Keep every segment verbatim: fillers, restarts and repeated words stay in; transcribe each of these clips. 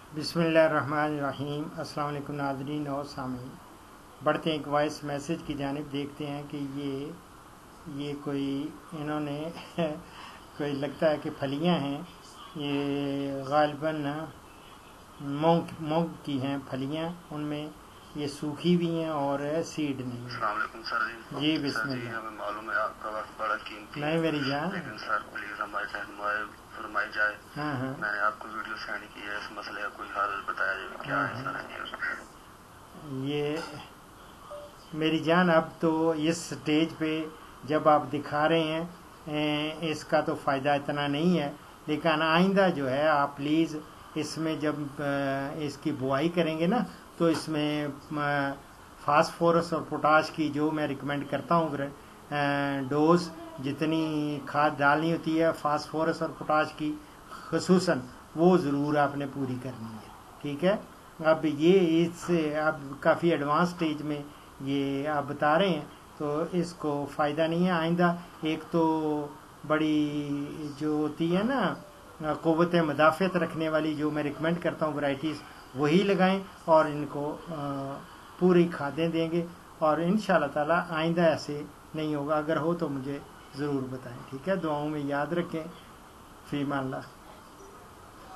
बिस्मिल्लाहिर्रहमानिर्रहीम। अस्सलाम वालेकुम नाज़रीन और सामीन। बढ़ते हैं एक वॉइस मैसेज की जानिब। देखते हैं कि ये ये कोई इन्होंने कोई लगता है कि फलियां हैं, ये गालिबन मूंग मूंग की हैं फलियां, उनमें ये सूखी भी हैं और सीड नहीं है। अस्सलाम वालेकुम सर जी। जी बिस्मिल्लाह। सर जी, हमें मालूम है आपका वक्त बड़ा कीमती नहीं है, मेरी जान। लेकिन सर प्लीज हमारी रहनुमाई फरमाई जाए। हाँ हाँ मैंने आपको वीडियो सेंड की है, इस मसले का कोई हल बताया जाए क्या हाँ है हाँ। सर? ये मेरी जान, अब तो इस स्टेज पे जब आप दिखा रहे हैं ए, इसका तो फ़ायदा इतना नहीं है, लेकिन आइंदा जो है आप प्लीज़ इसमें जब अ, इसकी बुआई करेंगे ना, तो इसमें फास्फोरस और पोटाश की जो मैं रिकमेंड करता हूँ डोज, जितनी खाद डालनी होती है फास्फोरस और पोटाश की खसूसन, वो ज़रूर आपने पूरी करनी है। ठीक है। अब ये इससे अब काफ़ी एडवांस स्टेज में ये आप बता रहे हैं, तो इसको फ़ायदा नहीं है। आइंदा एक तो बड़ी जो होती है ना क़ुव्वत मुदाफ़अत रखने वाली, जो मैं रिकमेंड करता हूँ वैराइटीज़, वही लगाएं और इनको पूरी खादें देंगे, और इंशाअल्लाह ताला आइंदा ऐसे नहीं होगा। अगर हो तो मुझे ज़रूर बताएं। ठीक है। दुआओं में याद रखें। फ़ीमान अल्लाह।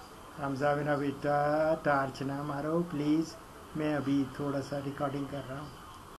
हमजा बिना बेटा टार्च ना मारो प्लीज़, मैं अभी थोड़ा सा रिकॉर्डिंग कर रहा हूँ।